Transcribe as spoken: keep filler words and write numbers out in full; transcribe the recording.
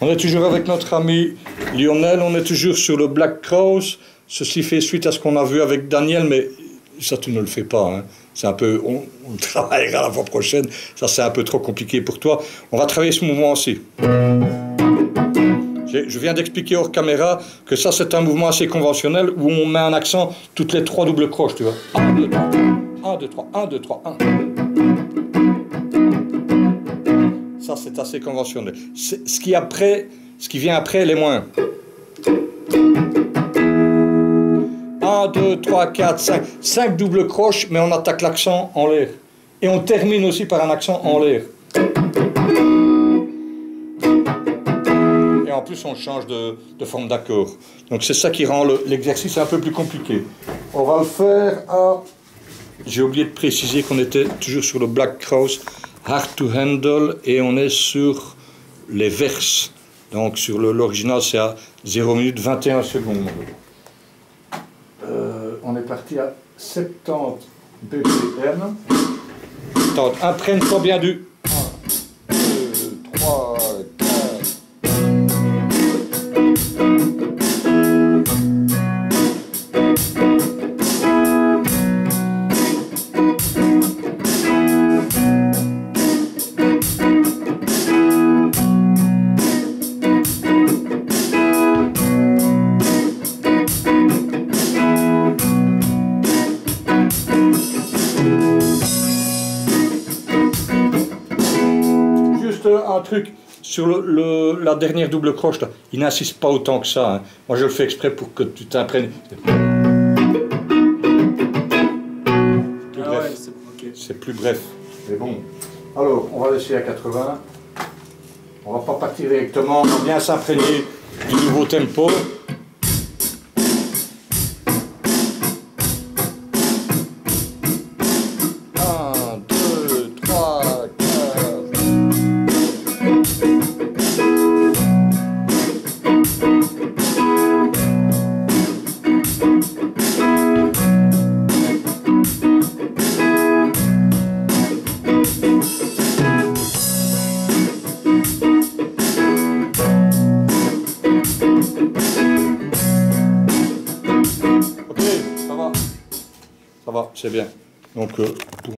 On est toujours avec notre ami Lionel, on est toujours sur le Black Crowes. Ceci fait suite à ce qu'on a vu avec Daniel, mais ça tu ne le fais pas. Hein. C'est un peu, on, on travaillera la fois prochaine, ça c'est un peu trop compliqué pour toi. On va travailler ce mouvement aussi. Je viens d'expliquer hors caméra que ça c'est un mouvement assez conventionnel où on met un accent toutes les trois doubles croches, tu vois. un, deux, trois, un, deux, trois, un, deux, trois, un. Ça c'est assez conventionnel. Ce qui, après, ce qui vient après, les moins. un, deux, trois, quatre, cinq. cinq doubles croches, mais on attaque l'accent en l'air. Et on termine aussi par un accent en l'air. Et en plus, on change de, de forme d'accord. Donc c'est ça qui rend l'exercice un peu plus compliqué. On va le faire à... J'ai oublié de préciser qu'on était toujours sur le Black Crowes, Hard to Handle, et on est sur les verses. Donc sur l'original, c'est à zéro minute vingt et un secondes. Euh, on est parti à soixante-dix B P M. Imprègne-toi bien du un, deux, trois, quatre. Un truc sur le, le, la dernière double croche, là. Il n'insiste pas autant que ça. Hein. Moi je le fais exprès pour que tu t'imprègnes. C'est plus, ah ouais, okay. plus bref. Mais bon. Alors, on va laisser à quatre-vingts. On va pas partir directement. On va bien s'imprégner du nouveau tempo. Ça va, c'est bien. Donc, euh,